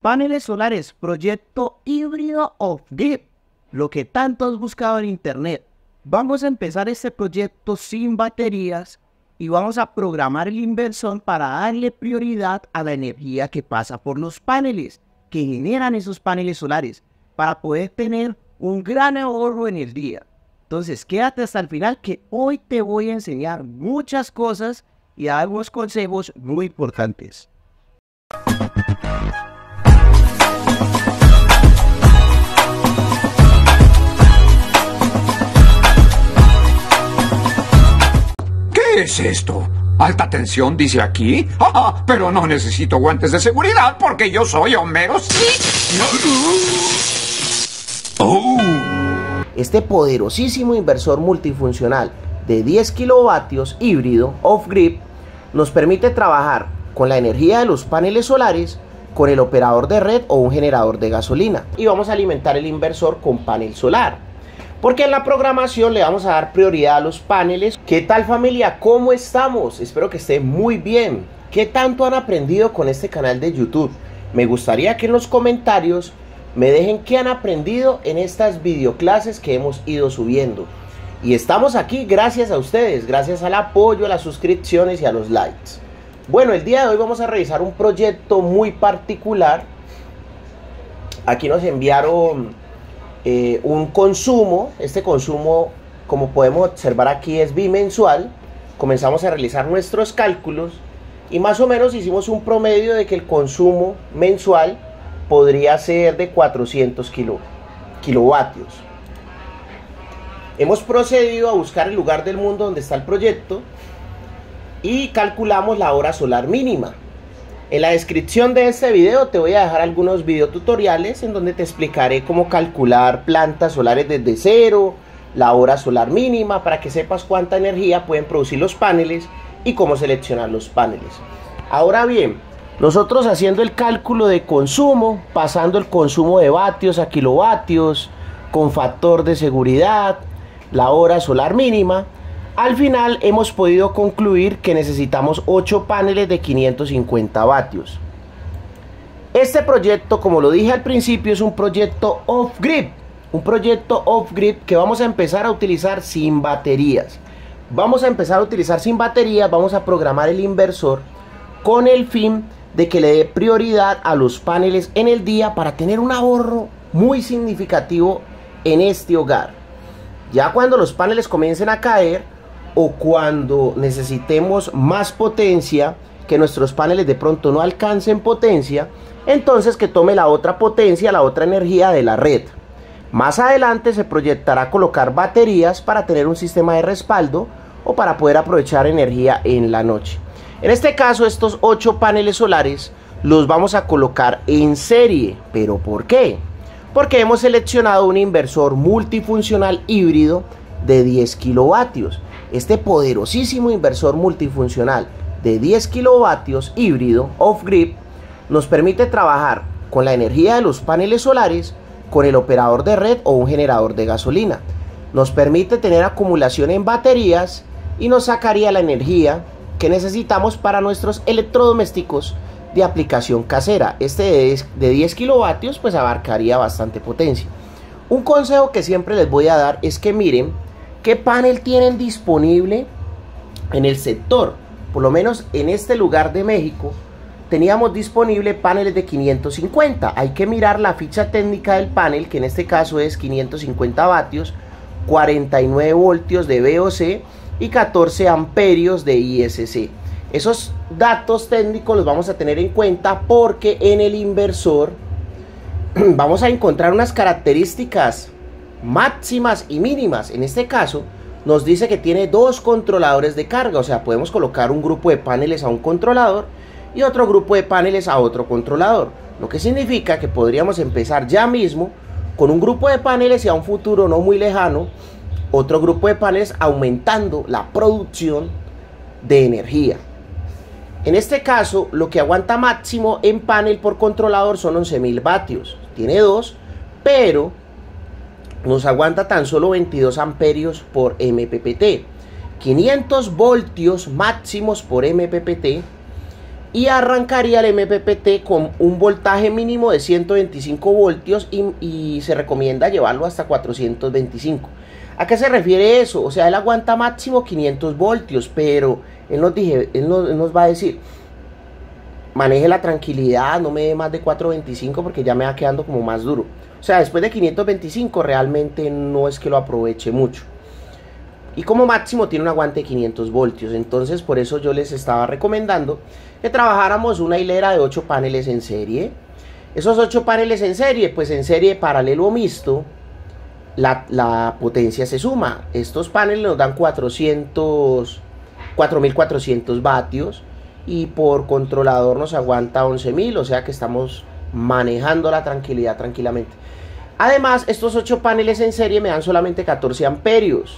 Paneles solares, proyecto híbrido off-grid, lo que tanto has buscado en internet. Vamos a empezar este proyecto sin baterías y vamos a programar el inversor para darle prioridad a la energía que pasa por los paneles, que generan esos paneles solares, para poder tener un gran ahorro en el día. Entonces quédate hasta el final, que hoy te voy a enseñar muchas cosas y dar algunos consejos muy importantes. ¿Qué es esto? ¿Alta tensión dice aquí? ¡Ah! Pero no necesito guantes de seguridad porque yo soy Homero ¡Oh! Este poderosísimo inversor multifuncional de 10 kilovatios híbrido off-grid nos permite trabajar con la energía de los paneles solares, con el operador de red o un generador de gasolina. Y vamos a alimentar el inversor con panel solar, porque en la programación le vamos a dar prioridad a los paneles. ¿Qué tal, familia? ¿Cómo estamos? Espero que estén muy bien. ¿Qué tanto han aprendido con este canal de YouTube? Me gustaría que en los comentarios me dejen qué han aprendido en estas videoclases que hemos ido subiendo. Y estamos aquí gracias a ustedes, gracias al apoyo, a las suscripciones y a los likes. Bueno, el día de hoy vamos a revisar un proyecto muy particular. Aquí nos enviaron un consumo. Este consumo, como podemos observar aquí, es bimensual. Comenzamos a realizar nuestros cálculos y más o menos hicimos un promedio de que el consumo mensual podría ser de 400 kilovatios. Hemos procedido a buscar el lugar del mundo donde está el proyecto y calculamos la hora solar mínima. En la descripción de este video te voy a dejar algunos videotutoriales en donde te explicaré cómo calcular plantas solares desde cero, la hora solar mínima, para que sepas cuánta energía pueden producir los paneles y cómo seleccionar los paneles. Ahora bien, nosotros haciendo el cálculo de consumo, pasando el consumo de vatios a kilovatios, con factor de seguridad, la hora solar mínima, al final hemos podido concluir que necesitamos 8 paneles de 550 vatios. Este proyecto, como lo dije al principio, es un proyecto off-grid. Un proyecto off-grid que vamos a empezar a utilizar sin baterías. Vamos a empezar a utilizar sin baterías, vamos a programar el inversor con el fin de que le dé prioridad a los paneles en el día para tener un ahorro muy significativo en este hogar. Ya cuando los paneles comiencen a caer o cuando necesitemos más potencia, que nuestros paneles de pronto no alcancen potencia, entonces que tome la otra potencia, la otra energía de la red. Más adelante se proyectará colocar baterías para tener un sistema de respaldo o para poder aprovechar energía en la noche. En este caso, estos 8 paneles solares los vamos a colocar en serie. ¿Pero por qué? Porque hemos seleccionado un inversor multifuncional híbrido de 10 kilovatios. Este poderosísimo inversor multifuncional de 10 kilovatios híbrido off-grid nos permite trabajar con la energía de los paneles solares, con el operador de red o un generador de gasolina. Nos permite tener acumulación en baterías y nos sacaría la energía que necesitamos para nuestros electrodomésticos de aplicación casera. Este de 10 kilovatios pues abarcaría bastante potencia. Un consejo que siempre les voy a dar es que miren qué panel tienen disponible en el sector. Por lo menos en este lugar de México teníamos disponible paneles de 550. Hay que mirar la ficha técnica del panel, que en este caso es 550 vatios, 49 voltios de VOC y 14 amperios de ISC. Esos datos técnicos los vamos a tener en cuenta porque en el inversor vamos a encontrar unas características máximas y mínimas. En este caso nos dice que tiene 2 controladores de carga, o sea, podemos colocar un grupo de paneles a un controlador y otro grupo de paneles a otro controlador, lo que significa que podríamos empezar ya mismo con un grupo de paneles y a un futuro no muy lejano otro grupo de paneles, aumentando la producción de energía. En este caso, lo que aguanta máximo en panel por controlador son 11.000 vatios. Tiene 2, pero nos aguanta tan solo 22 amperios por MPPT. 500 voltios máximos por MPPT y arrancaría el MPPT con un voltaje mínimo de 125 voltios y se recomienda llevarlo hasta 425. ¿A qué se refiere eso? O sea, él aguanta máximo 500 voltios, pero él nos va a decir, maneje la tranquilidad, no me dé más de 425 porque ya me va quedando como más duro. O sea, después de 525 realmente no es que lo aproveche mucho. Y como máximo tiene un aguante de 500 voltios. Entonces por eso yo les estaba recomendando que trabajáramos una hilera de 8 paneles en serie. Esos 8 paneles en serie, pues en serie paralelo o mixto, la potencia se suma. Estos paneles nos dan 4400 vatios y por controlador nos aguanta 11000, o sea que estamos manejando la tranquilidad tranquilamente. Además, estos 8 paneles en serie me dan solamente 14 amperios.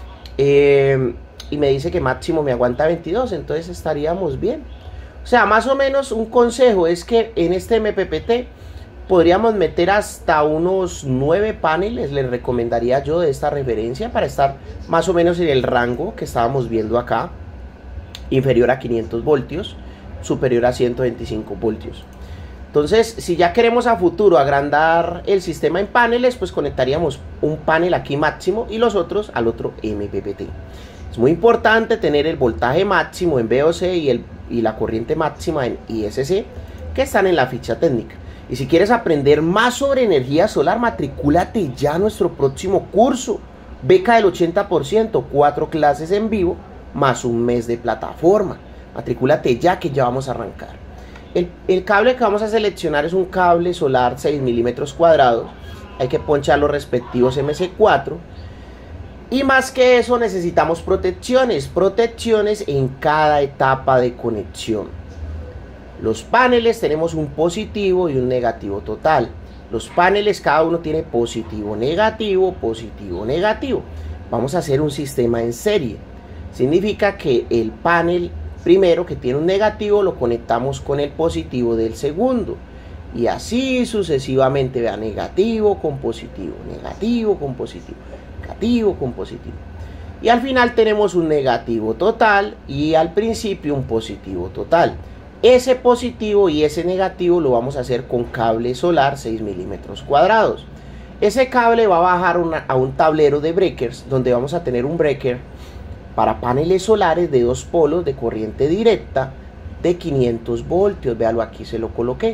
Y me dice que máximo me aguanta 22, entonces estaríamos bien. O sea, más o menos un consejo es que en este MPPT podríamos meter hasta unos 9 paneles, les recomendaría yo de esta referencia, para estar más o menos en el rango que estábamos viendo acá, inferior a 500 voltios, superior a 125 voltios. Entonces, si ya queremos a futuro agrandar el sistema en paneles, pues conectaríamos un panel aquí máximo y los otros al otro MPPT. Es muy importante tener el voltaje máximo en VOC y la corriente máxima en ISC, que están en la ficha técnica. Y si quieres aprender más sobre energía solar, matricúlate ya a nuestro próximo curso. Beca del 80%, 4 clases en vivo, más un mes de plataforma. Matricúlate ya que ya vamos a arrancar. El cable que vamos a seleccionar es un cable solar 6 milímetros cuadrados. Hay que ponchar los respectivos MC4. Y más que eso necesitamos protecciones en cada etapa de conexión. Los paneles tenemos un positivo y un negativo total. Los paneles cada uno tiene positivo, negativo, positivo, negativo. Vamos a hacer un sistema en serie. Significa que el panel primero que tiene un negativo lo conectamos con el positivo del segundo y así sucesivamente, vea, negativo con positivo, negativo con positivo, negativo con positivo, y al final tenemos un negativo total y al principio un positivo total. Ese positivo y ese negativo lo vamos a hacer con cable solar 6 milímetros cuadrados. Ese cable va a bajar a un tablero de breakers, donde vamos a tener un breaker para paneles solares de 2 polos de corriente directa de 500 voltios. Véalo, aquí se lo coloqué.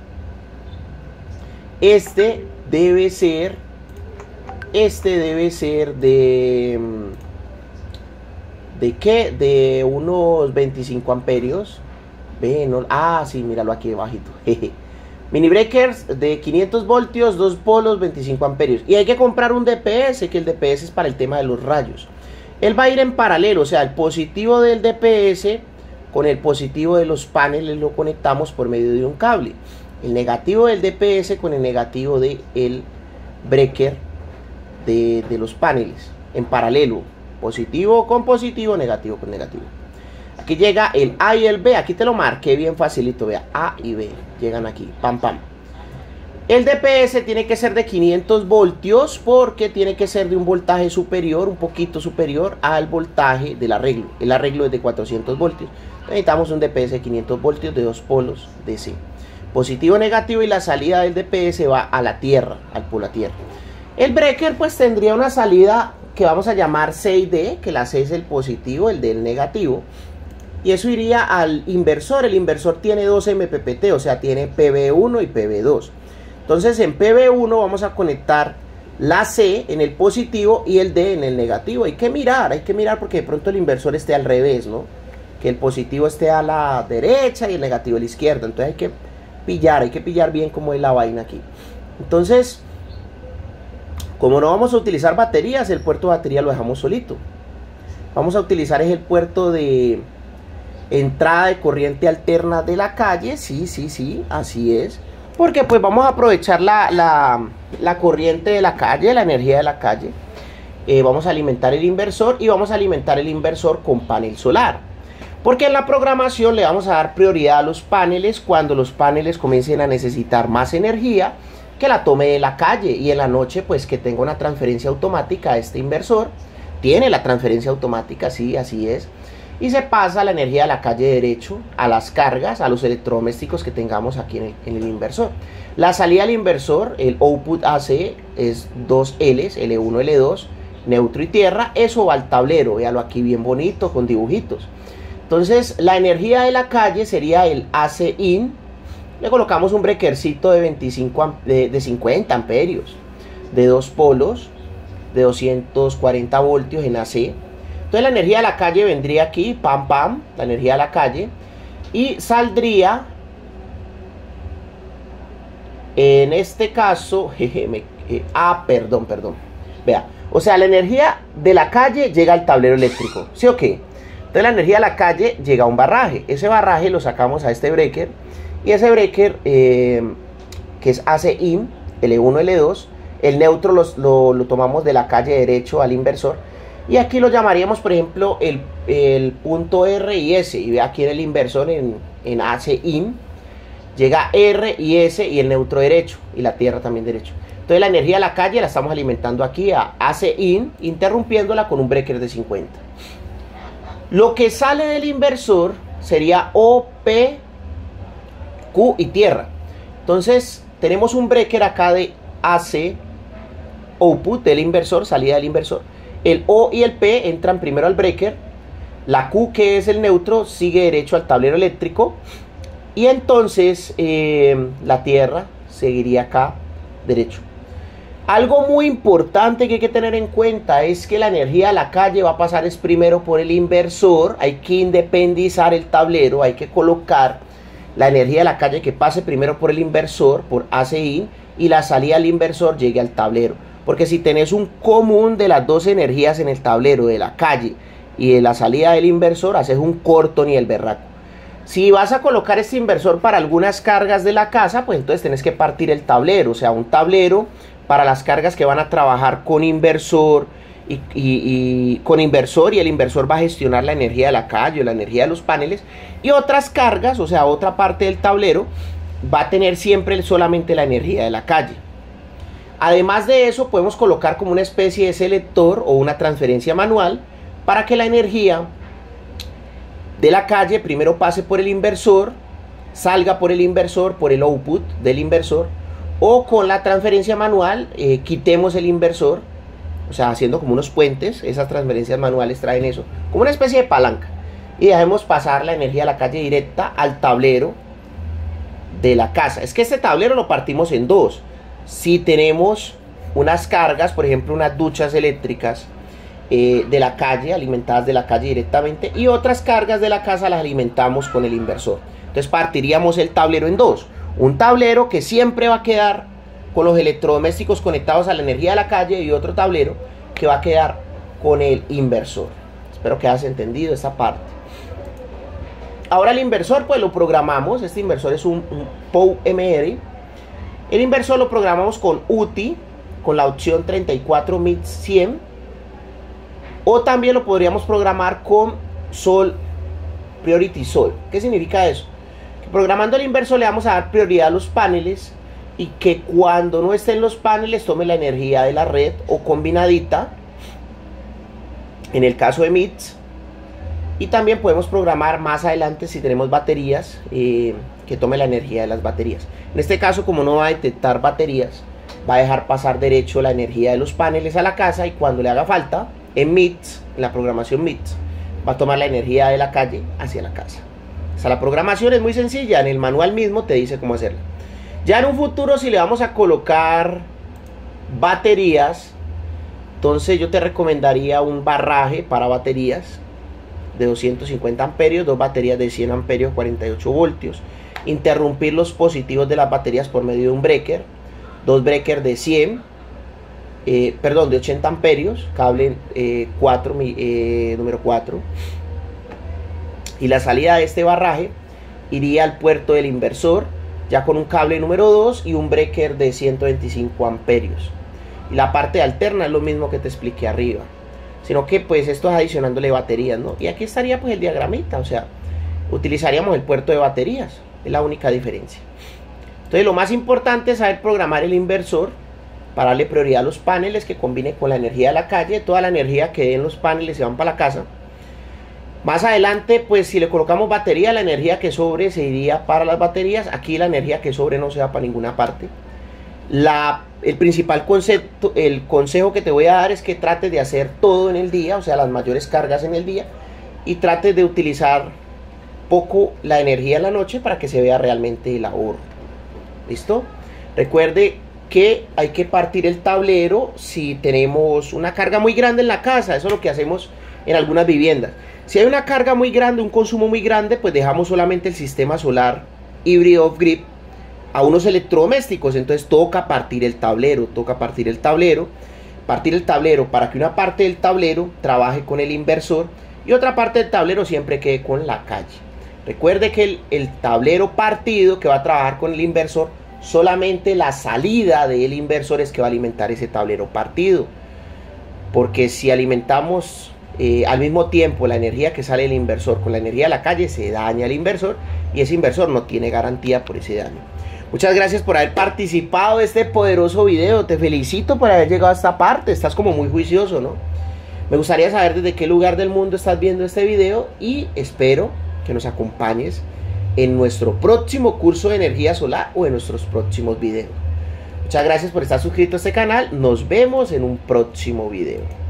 Este debe ser ¿de qué? De unos 25 amperios. Ve, no, sí, míralo aquí debajito. Mini breakers de 500 voltios, 2 polos, 25 amperios. Y hay que comprar un DPS, que el DPS es para el tema de los rayos. Él va a ir en paralelo, o sea, el positivo del DPS con el positivo de los paneles lo conectamos por medio de un cable. El negativo del DPS con el negativo del breaker de los paneles en paralelo. Positivo con positivo, negativo con negativo. Aquí llega el A y el B, aquí te lo marqué bien facilito, vea, A y B, llegan aquí, pam pam. El DPS tiene que ser de 500 voltios porque tiene que ser de un voltaje superior, un poquito superior al voltaje del arreglo. El arreglo es de 400 voltios. Necesitamos un DPS de 500 voltios de 2 polos DC. Positivo, negativo, y la salida del DPS va a la tierra, al polo a tierra. El breaker pues tendría una salida que vamos a llamar C y D, que la C es el positivo, el D el negativo. Y eso iría al inversor. El inversor tiene 2 MPPT, o sea, tiene PB1 y PB2. Entonces en PB1 vamos a conectar la C en el positivo y el D en el negativo. Hay que mirar porque de pronto el inversor esté al revés, ¿no? Que el positivo esté a la derecha y el negativo a la izquierda. Entonces hay que pillar bien cómo es la vaina aquí. Entonces, como no vamos a utilizar baterías, el puerto de batería lo dejamos solito. Vamos a utilizar el puerto de entrada de corriente alterna de la calle. Sí, así es. Porque pues vamos a aprovechar la corriente de la calle, la energía de la calle. Vamos a alimentar el inversor y vamos a alimentar el inversor con panel solar. Porque en la programación le vamos a dar prioridad a los paneles cuando los paneles comiencen a necesitar más energía, que la tome de la calle, y en la noche pues que tenga una transferencia automática a este inversor. Tiene la transferencia automática, sí, así es. y se pasa la energía de la calle derecho a las cargas, a los electrodomésticos que tengamos aquí en el inversor. La salida del inversor, el output AC, es 2 Ls, L1, L2, neutro y tierra. Eso va al tablero, véalo aquí bien bonito con dibujitos. Entonces la energía de la calle sería el AC in. Le colocamos un breakercito de 50 amperios, de 2 polos, de 240 voltios en AC. Entonces la energía de la calle vendría aquí, pam pam, la energía de la calle, y saldría, en este caso, perdón, vea, o sea, la energía de la calle llega al tablero eléctrico, ¿sí o qué? Entonces la energía de la calle llega a un barraje, ese barraje lo sacamos a este breaker, y ese breaker, que es AC in, L1, L2, el neutro lo tomamos de la calle derecho al inversor, y aquí lo llamaríamos, por ejemplo, el punto R y S, y ve aquí en el inversor, en AC in, llega R y S y el neutro derecho, y la tierra también derecho. Entonces la energía de la calle la estamos alimentando aquí a AC in, interrumpiéndola con un breaker de 50. Lo que sale del inversor sería O, P, Q y tierra. Entonces tenemos un breaker acá de AC, output del inversor, salida del inversor. El O y el P entran primero al breaker. La Q, que es el neutro, sigue derecho al tablero eléctrico. Y entonces la tierra seguiría acá derecho. Algo muy importante que hay que tener en cuenta es que la energía de la calle va a pasar primero por el inversor. Hay que independizar el tablero, hay que colocar la energía de la calle que pase primero por el inversor, por AC in, y la salida del inversor llegue al tablero. Porque si tenés un común de las dos energías en el tablero, de la calle y de la salida del inversor, haces un corto ni el berraco. Si vas a colocar este inversor para algunas cargas de la casa, pues entonces tenés que partir el tablero, o sea, un tablero para las cargas que van a trabajar con inversor y con inversor, y el inversor va a gestionar la energía de la calle o la energía de los paneles, y otras cargas, o sea, otra parte del tablero va a tener siempre solamente la energía de la calle. Además de eso, podemos colocar como una especie de selector o una transferencia manual para que la energía de la calle primero pase por el inversor, salga por el inversor, por el output del inversor, o con la transferencia manual quitemos el inversor, o sea, haciendo como unos puentes. Esas transferencias manuales traen eso, como una especie de palanca, y dejemos pasar la energía de la calle directa al tablero de la casa. Es que este tablero lo partimos en dos. Si tenemos unas cargas, por ejemplo unas duchas eléctricas de la calle, alimentadas de la calle directamente, y otras cargas de la casa las alimentamos con el inversor, entonces partiríamos el tablero en dos. Un tablero que siempre va a quedar con los electrodomésticos conectados a la energía de la calle, y otro tablero que va a quedar con el inversor. Espero que hayas entendido esta parte. Ahora el inversor pues lo programamos. Este inversor es un POW-MR. El inversor lo programamos con UTI, con la opción 34 MIT 100, o también lo podríamos programar con Sol Priority Sol. ¿Qué significa eso? Que programando el inversor le vamos a dar prioridad a los paneles, y que cuando no estén los paneles tome la energía de la red o combinadita, en el caso de MITS. Y también podemos programar más adelante, si tenemos baterías, que tome la energía de las baterías. En este caso, como no va a detectar baterías, va a dejar pasar derecho la energía de los paneles a la casa, y cuando le haga falta, en MITS, en la programación MITS, va a tomar la energía de la calle hacia la casa. O sea, la programación es muy sencilla, en el manual mismo te dice cómo hacerla. Ya en un futuro, si le vamos a colocar baterías, entonces yo te recomendaría un barraje para baterías de 250 amperios, dos baterías de 100 amperios, 48 voltios. Interrumpir los positivos de las baterías por medio de un breaker, dos breakers de 80 amperios, cable número 4. Y la salida de este barraje iría al puerto del inversor, ya con un cable número 2 y un breaker de 125 amperios. Y la parte alterna es lo mismo que te expliqué arriba, sino que pues esto es adicionándole baterías, ¿no? Y aquí estaría pues el diagramita, o sea, utilizaríamos el puerto de baterías, es la única diferencia. Entonces lo más importante es saber programar el inversor para darle prioridad a los paneles, que combine con la energía de la calle. Toda la energía que den los paneles se van para la casa. Más adelante, pues si le colocamos batería, la energía que sobre se iría para las baterías. Aquí la energía que sobre no se va para ninguna parte. El principal concepto, el consejo que te voy a dar es que trates de hacer todo en el día, o sea, las mayores cargas en el día, y trates de utilizar poco la energía en la noche para que se vea realmente el ahorro. ¿Listo? Recuerde que hay que partir el tablero si tenemos una carga muy grande en la casa. Eso es lo que hacemos en algunas viviendas. Si hay una carga muy grande, un consumo muy grande, pues dejamos solamente el sistema solar híbrido off-grid a unos electrodomésticos. Entonces toca partir el tablero, partir el tablero para que una parte del tablero trabaje con el inversor y otra parte del tablero siempre quede con la calle. Recuerde que el tablero partido que va a trabajar con el inversor, solamente la salida del inversor es que va a alimentar ese tablero partido, porque si alimentamos al mismo tiempo la energía que sale del inversor con la energía de la calle, se daña el inversor y ese inversor no tiene garantía por ese daño. Muchas gracias por haber participado de este poderoso video. Te felicito por haber llegado a esta parte. Estás como muy juicioso, ¿no? Me gustaría saber desde qué lugar del mundo estás viendo este video y espero que nos acompañes en nuestro próximo curso de energía solar o en nuestros próximos videos. Muchas gracias por estar suscrito a este canal. Nos vemos en un próximo video.